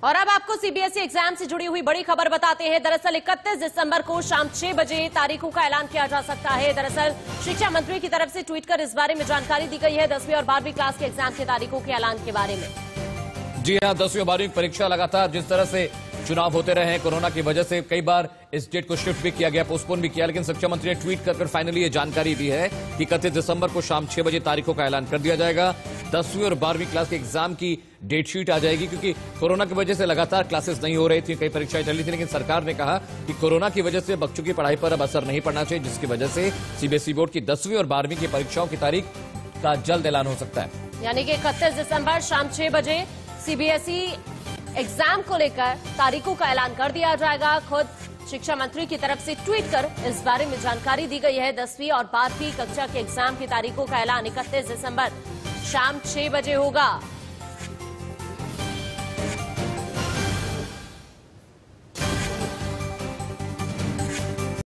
और अब आपको सीबीएसई एग्जाम से जुड़ी हुई बड़ी खबर बताते हैं। दरअसल 31 दिसंबर को शाम 6 बजे तारीखों का ऐलान किया जा सकता है। दरअसल शिक्षा मंत्री की तरफ से ट्वीट कर इस बारे में जानकारी दी गई है 10वीं और 12वीं क्लास के एग्जाम की तारीखों के ऐलान के बारे में। जी हां, 10वीं और 12वीं परीक्षा लगातार जिस तरह से चुनाव होते रहे हैं, कोरोना की वजह से कई बार इस डेट को शिफ्ट भी किया गया, पोस्टपोन भी किया, लेकिन शिक्षा मंत्री ने ट्वीट कर फाइनली ये जानकारी दी है कि 31 दिसंबर को शाम 6 बजे तारीखों का ऐलान कर दिया जाएगा। 10वीं और 12वीं क्लास के एग्जाम की डेट शीट आ जाएगी, क्योंकि कोरोना की वजह से लगातार क्लासेस नहीं हो रही थी, कई परीक्षाएं चल रही थी, लेकिन सरकार ने कहा कि कोरोना की वजह से बच्चों की पढ़ाई पर अब असर नहीं पड़ना चाहिए, जिसकी वजह से सीबीएसई बोर्ड की 10वीं और 12वीं की परीक्षाओं की तारीख का जल्द ऐलान हो सकता है। यानी कि 31 दिसंबर शाम 6 बजे सीबीएसई एग्जाम को लेकर तारीखों का ऐलान कर दिया जाएगा। खुद शिक्षा मंत्री की तरफ से ट्वीट कर इस बारे में जानकारी दी गई है। 10वीं और 12वीं कक्षा के एग्जाम की तारीखों का ऐलान 31 दिसंबर शाम 6 बजे होगा।